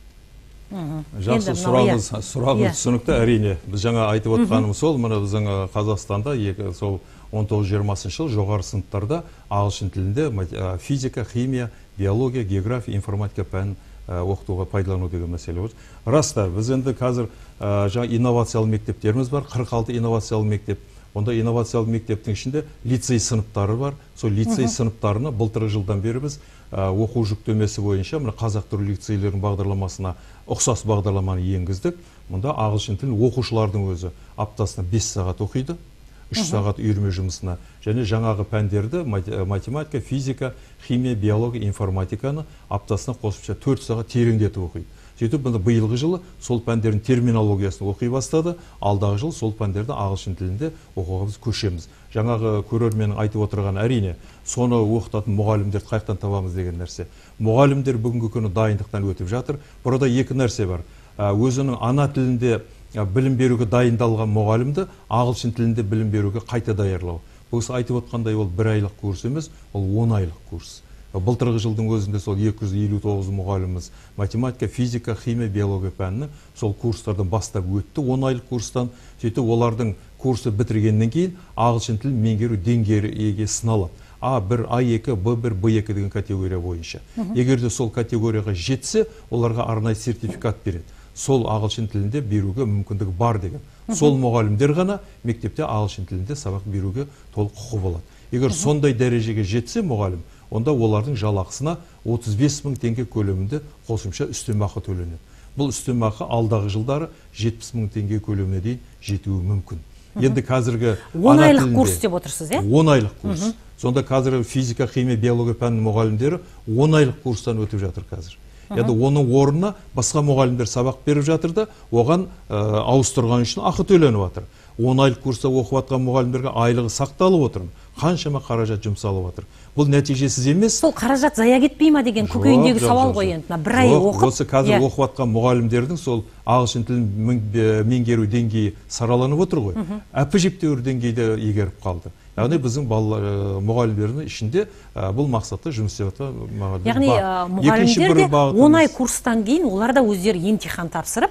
Жақсы, сұрағыңыз түсінікті, әрине. Біз жаңа айтып отқанымыз сол, мына біздің Қазақстанда сол 19-20 жыл жоғары сыныптарда ағылшын тілінде физика, химия, биология, география, информатика пәнін оқытуға пайдалану деген мәселе бар. Раста, біз енді қазір жаңа инновациялы мектептеріміз бар, 46 инновациялы мектеп. Онда инновациялы мектептің ішінде лицей сыныптары бар. Сол лицей сыныптарына былтырғы жылдан бері біз оқу жүктемесі бойынша қазақ тілі лицейлердің бағдарламасына ұқсас бағдарламаны енгіздік. Мұнда ағылшын тілін оқушылардың өзі аптасына 5 сағат оқиды, 3 сағат үйірме жұмысына, және жаңағы пәндерді математика, физика, химия, биология, информатиканы аптасына қосымша 4 сағат тереңдетіп оқиды. Сөйтіп, биылғы жылы сол пәндердің терминологиясын оқи бастады, алдағы жыл сол пәндерді ағылшын тілінде оқуға біз көшеміз. Жаңағы көрерменнің айтып отырған әрине, соны оқытатын мұғалімдерді қайдан табамыз деген нәрсе. Мұғалімдер бүгінгі күні дайындықтан өтіп жатыр. Burada 2 нәрсе бар. Өзінің ана тілінде білім беруге дайындалған мұғалімді ағылшын тілінде білім беруге қайта даярлау. Бұл айтып отқандай ол 1 айлық курс емес, ол 10 айлық курс. Былтырғы жылдың өзінде сол 259 мұғаліміміз математика, физика, химия, биология пәнінің сол курстардан бастап өтті, 10 айлық курстан. Сөйтіп, олардың курсы бітіргеннен кейін ағылшын тілін меңгеру деңгейі сыналады. А1, А2, Б1, Б2 деген категория бойынша. Егер де сол категорияға жетсе, оларға арнайы сертификат береді. Сол ағылшын тілінде беруге мүмкіндігі бар деген. Сол мұғалімдер ғана мектепте ағылшын тілінде сабақ беруге толық құқы болады. Егер сондай дәрежеге жетсе мұғалім, онда олардың жалақысына 35 мың теңге көлемінде қосымша үстемақы төленеді. Бұл үстемақы алдағы жылдары 70 мың теңге көлеміне дейін жетуі мүмкін. Енді қазіргі 10 айлық курс деп отырсыз, 10 айлық курс. Сонда қазір физика, химия, биология пәнінің мұғалімдері 10 айлық курстан өтіп жатыр қазір. Енді оның орнына басқа мұғалімдер сабақ беріп жатыр да, оған ауыстырған үшін ақы төленіп жатыр. 10 айлық курста оқып жатқан мұғалімдерге айлығы сақталып отыр. Қаншама қаражат жұмсалып жатыр. Бұл нәтижесіз емес. Сол қаражат зая кетпей ма деген көкейіндегі сауал ғой енді. Бір ай оқып. Осы қазір оқып жатқан мұғалімдердің сол ағылшын тілін меңгеру деңгейі сараланып отыр ғой. Әпі-жептеуір деңгейде егеріп қалды. Яғни біздің мұғалімдердің ішінде бұл мақсатта жұмыс істеп жатқан. Яғни мұғалімдер де 10 ай курстан кейін олар да өздері емтихан тапсырып,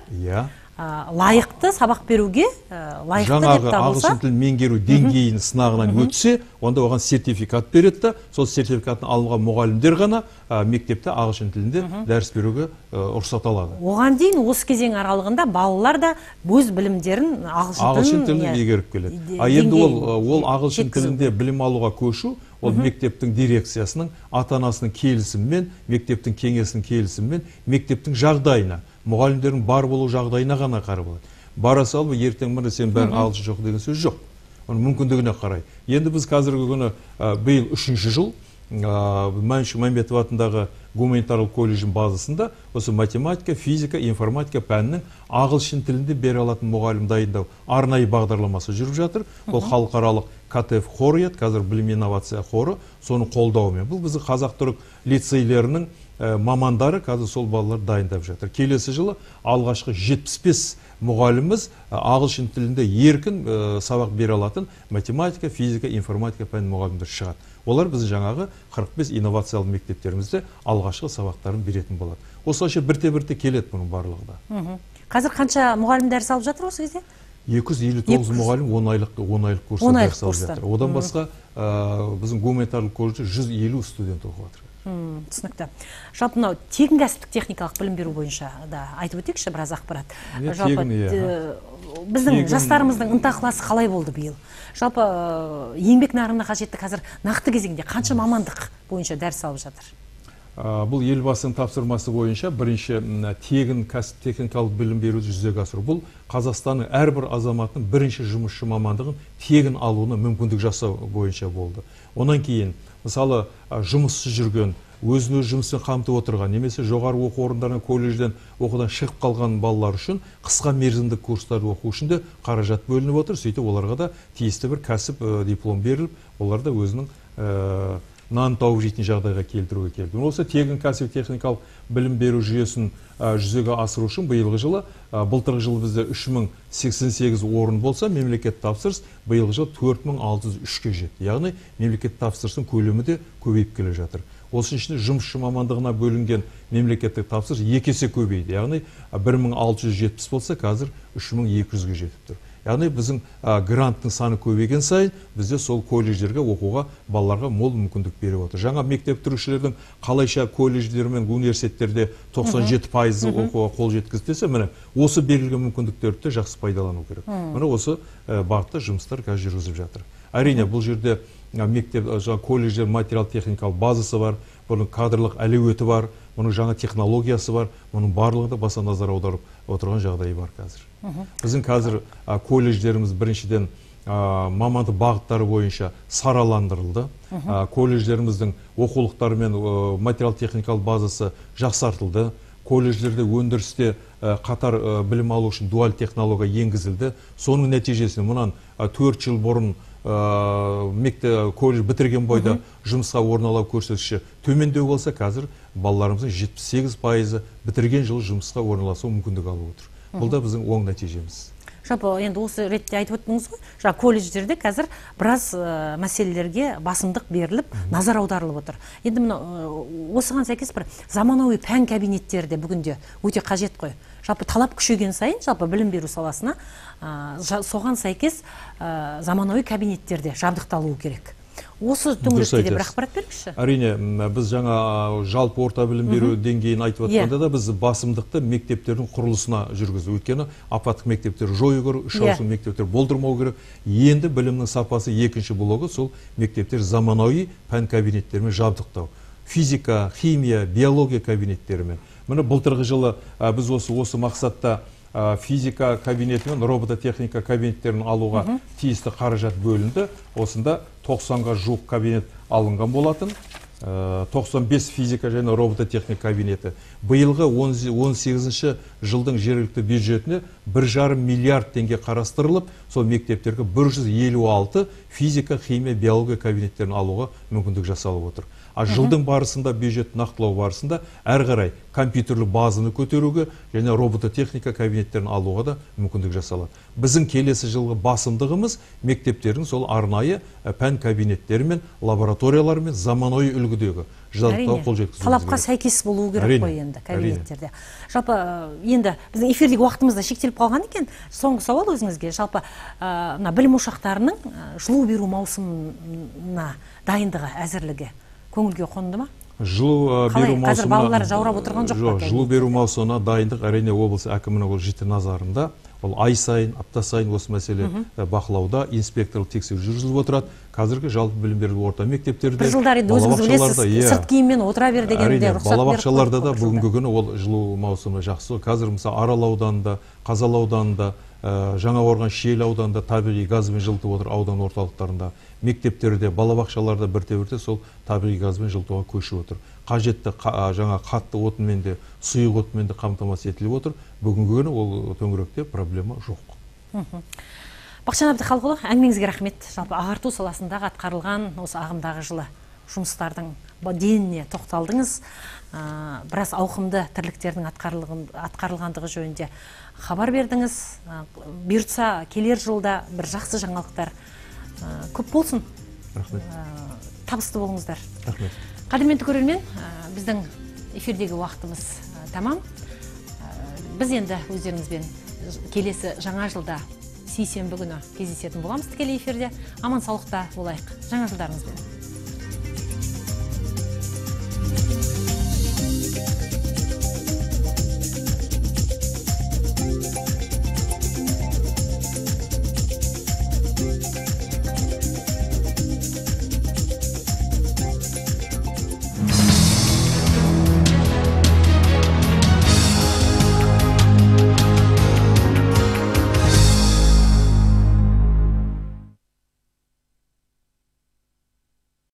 лайықты сабақ беруге лайықты деп табылса, жаңағы ағылшын тілін меңгеру деңгейін сынағынан өтсе, онда оған сертификат береді да, сол сертификатын алынған мұғалімдер ғана мектепте ағылшын тілінде дәріс беруге рұқсат алады. Оған дейін осы кезең аралығында балалар да өз білімдерін ағылшын тілін меңгеріп келеді. Енді ол ағылшын тілінде білім алуға көшу, ол мектептің дирекциясының, ата-анасының келісімімен, мектептің кеңесінің келісімімен, мектептің жағдайына, мұғалімдердің бар болу жағдайына ғана қарап алады. Бара салып, ертең міне сен бәрін ағылшын жоқ деген сөз жоқ. Оның мүмкіндігіне қарай. Енді біз қазіргі күні биыл 3-ші жыл Маншүк Мәмбетов атындағы гуманитарлық колледждің базасында осы математика, физика, информатика пәнінің ағылшын тілінде бере алатын мұғалім дайындау арнайы бағдарламасы жүріп жатыр. Ол халықаралық КТФ қоры еді, қазір білім инновация қоры, соның қолдауымен. Бұл біздің қазақ-түрік лицейлерінің мамандары қазір сол балалар дайындап жатыр. Келесі жылы алғашқы 75 мұғаліміміз ағылшын тілінде еркін сабақ бере алатын математика, физика, информатика пән мұғалімдер шығады. Олар біздің жаңағы 45 инновациялық мектептерімізде алғашқы сабақтарын беретін болады. Осылайша бірте-бірте келеді бұның барлығы да. Қазір қанша мұғалім дәріс алып жатыр осы кезде? 259 мұғалім 10 айлық курста дәріс алып жатыр. Одан басқа біздің гуманитарлық колледжде 150 студент оқып жатыр. Түсінікті. Жалпы мынау тегін кәсіптік техникалық білім беру бойынша да айтып өтейікші біраз ақпарат. Жалпы біздің жастарымыздың ынта-ықыласы қалай болды биыл? Жалпы еңбек нарығына қажетті қазір нақты кезеңде қанша мамандық бойынша дәріс алып жатыр? Бұл елбасының тапсырмасы бойынша бірінші тегін кәсіп техникалық білім беруді жүзеге асыру. Бұл Қазақстанның әрбір азаматының бірінші жұмысшы мамандығын тегін алуына мүмкіндік жасау бойынша болды. Онан кейін, мысалы, жұмыссыз жүрген, өзін-өз жұмыспен қамтып отырған, немесе жоғары оқу орындарынан, колледжден оқудан шығып қалған балалар үшін қысқа мерзімдік курстарды оқу үшін де қаражат бөлініп отыр. Сөйтіп оларға да тиісті бір кәсіп диплом беріліп, олар да өзінің нан тауып жейтін жағдайға келтіруге келді. Осы тегін кәсіп техникалық білім беру жүйесін жүзеге асыру үшін биылғы жылы, былтырғы жылы бізде 3088 орын болса, мемлекет тапсырыс биылғы жылы 4603-ке жетті. Яғни мемлекет тапсырыстың көлемі де көбейіп келе жатыр. Осы ішінде жұмысшы мамандығына бөлінген мемлекеттік тапсырыс 2 есе көбейді. Яғни 1670 болса, қазір 3200-ге жетіп тұр. Яғни біздің гранттың саны көбейген сайын, бізде сол колледждерге оқуға балаларға мол мүмкіндік беріп отыр. Жаңа мектеп бітірушілердің қалайша колледждер мен университеттерде 97% оқуға қол жеткізілсе, міне осы берілген мүмкіндіктерді жақсы пайдалану керек. Міне осы бағытта жұмыстар қазір жүргізіліп жатыр. Әрине, бұл жерде мектеп, колледждер материал техникалық базасы бар, бұның кадрлық әлеуеті бар, бұның жаңа технологиясы бар, бұның барлығы да баса назар аударып отырған жағдайы бар қазір. Біздің қазір колледждеріміз біріншіден мамандық бағыттары бойынша сараландырылды. Колледждеріміздің оқулықтары мен материал техникалық базасы жақсартылды. Колледждерде өндірісте қатар білім алу үшін дуаль технология енгізілді. Соның нәтижесінде мұнан 4 жыл бұрын колледж бітірген бойда жұмысқа орналасу көрсеткіші төмендеу болса, қазір балаларымыздың 78% бітірген жылы жұмысқа орналасу мүмкіндік алып отыр. Бұл да біздің оң нәтижеміз. Жалпы енді осы ретте айтып өттіңіз ғой, жаңа колледждерде қазір біраз мәселелерге басымдық беріліп, назар аударылып отыр. Енді осыған сәйкес бір заманауи пән кабинеттері де бүгінде өте қажет қой. Жалпы талап күшейген сайын, жалпы білім беру саласына соған сәйкес заманауи кабинеттерде жабдықталуы керек. Осы төңіректе де бір ақпарат беріңізші. Әрине, біз жаңа жалпы орта білім беру деңгейін айтып жатқанда да біз басымдықты мектептердің құрылысына жүргізу. Өйткені апаттық мектептер жою керек, үш ауысым мектептер болдырмау керек. Енді білімнің сапасы екінші блогы сол мектептер заманауи пән кабинеттерімен жабдықтау. Физика, химия, биология кабинеттерімен. Міне былтырғы жылы біз осы мақсатта физика кабинеті мен робототехника кабинеттерін алуға тиісті қаражат бөлінді. Осында 90-ға жуық кабинет алынған болатын. 95 физика және робототехника кабинеті. Биылғы 18 жылдың жергілікті бюджетіне 1,5 миллиард теңге қарастырылып, сол мектептерге 156 физика, химия, биология кабинеттерін алуға мүмкіндік жасалып отыр. Жылдың барысында, бюджет нақтылау барысында әр қарай компьютерлік базаны көтеруге және робототехника кабинеттерін алуға да мүмкіндік жасалады. Біздің келесі жылғы басымдығымыз мектептердің сол арнайы пән кабинеттері мен лабораториялары мен заманауи үлгідегі жабдықтауға қол жеткізуіміз керек. Талапқа сәйкес болуы керек қой енді кабинеттерде. Жалпы енді біздің эфирдегі уақытымыз да шектеліп қалған екен. Соңғы сауал өзіңізге. Жалпы білім ошақтарының жылу беру маусымына дайындығы, әзірлігі көңілге қонды ма? Жылу беру маусымына... Қазір балалар жаурап отырған жоқ па? Жылу беру маусымына дайындық әрине облыс әкімінің жіті назарында. Ол ай сайын, апта сайын осы мәселе бақылауда, инспекторлық тексеру жүргізіліп отырады. Қазіргі жалпы білім беру орта мектептерде, бір жылдар енді өзіңіз білесіз, сырт киіммен отыра бер дегенде рұқсат беріп қойды. Балабақшаларда да бүгінгі күні ол жылу маусымы жақсы. Қазір мысалы Арал ауданында, Қазалы ауданында, Жаңақорған, Шиелі ауданында табиғи газбен жылытып отыр аудан орталықтарында. Мектептерде, балабақшаларда бірте-бірте сол табиғи газбен жылытуға көшіп отыр. Қажетті жаңа қатты отынмен де, сұйық отынмен де қамтамасыз етіліп отыр. Бүгінгі күні ол төңіректе проблема жоқ. Бақытжан Әбдіхалықұлы, әңгімеңізге рахмет. Жалпы ағарту саласындағы атқарылған осы ағымдағы жылы жұмыстардың деніне тоқталдыңыз. Біраз ауқымды тірліктердің атқарылғандығы жөнінде хабар бердіңіз. Бұйыртса келер жылда бір жақсы жаңалықтар көп болсын. Рахмет. Табысты болыңыздар. Рахмет. Қадірменді көрермен, біздің эфирдегі уақытымыз тамам. Біз енді өздеріңізбен келесі жаңа жылда сейсенбі күні кездесетін боламыз тікелей эфирде. Аман саулықта болайық. Жаңа жылдарыңызбен.